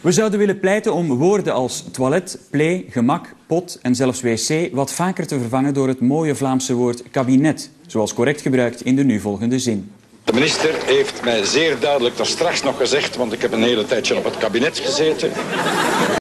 We zouden willen pleiten om woorden als toilet, play, gemak, pot en zelfs wc wat vaker te vervangen door het mooie Vlaamse woord kabinet, zoals correct gebruikt in de nu volgende zin. De minister heeft mij zeer duidelijk daar straks nog gezegd, want ik heb een hele tijdje op het kabinet gezeten.